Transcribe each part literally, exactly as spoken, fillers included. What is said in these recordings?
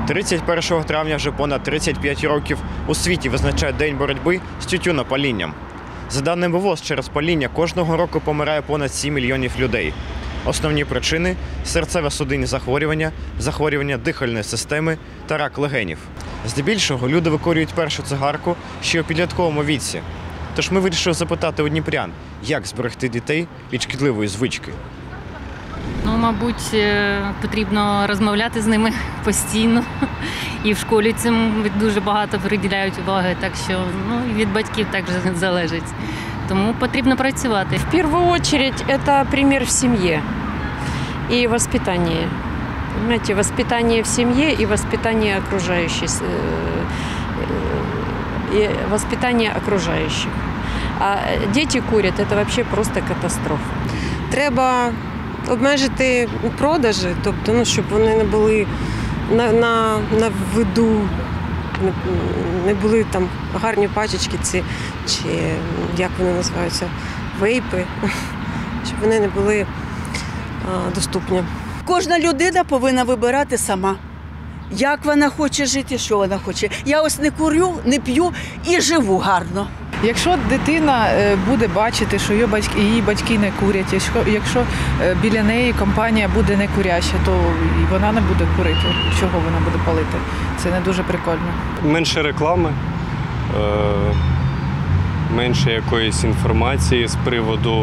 тридцять першого травня вже понад тридцять п'ять років у світі визначає День боротьби з тютюнопалінням. За даними ВООЗ, через паління кожного року помирає понад сім мільйонів людей. Основні причини – серцево-судинні захворювання, захворювання дихальної системи та рак легенів. Здебільшого люди викурюють першу цигарку ще у підлітковому віці. Тож ми вирішили запитати у дніпрян, як зберегти дітей від шкідливої звички. Ну, мабуть, потрібно розмовляти з ними постійно. І в школі цим дуже багато приділяють уваги, так що ну, і від батьків також залежить. Тому потрібно працювати. В первую очередь это пример в семье и воспитание. Понимаете, воспитание в семье и воспитание окружающей, и воспитание окружающих. А дети курят, это вообще просто катастрофа. Треба обмежити продажі, тобто, ну, щоб вони не були на, на, на виду, не, не були там гарні пачечки ці, чи як вони називаються, вейпи, щоб вони не були а, доступні. Кожна людина повинна вибирати сама, як вона хоче жити, що вона хоче. Я ось не курю, не п'ю і живу гарно. Якщо дитина буде бачити, що її батьки не курять, якщо біля неї компанія буде не куряща, то і вона не буде курити. Чого вона буде палити? Це не дуже прикольно. Менше реклами, менше якоїсь інформації з приводу,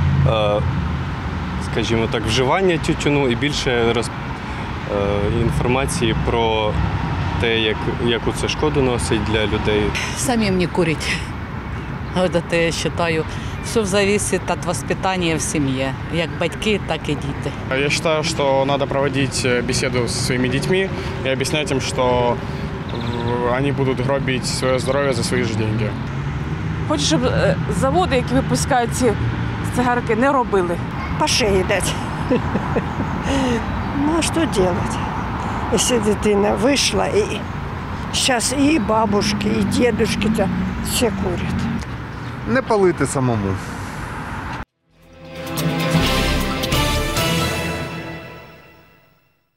скажімо так, вживання тютюну і більше роз... інформації про те, як, яку це шкоду носить для людей. Самим не курить. Вот это я считаю. Все зависит от воспитания в семье. Как батьки, так и дети. Я считаю, что надо проводить беседу со своими детьми и объяснять им, что они будут гробить свое здоровье за свои же деньги. Хочу, щоб заводи, які випускають ці цигарки, не робили. По шее дать. Ну, а что делать, если дитина вышла, и сейчас и бабушки, и дедушки-то все курят. Не палити самому.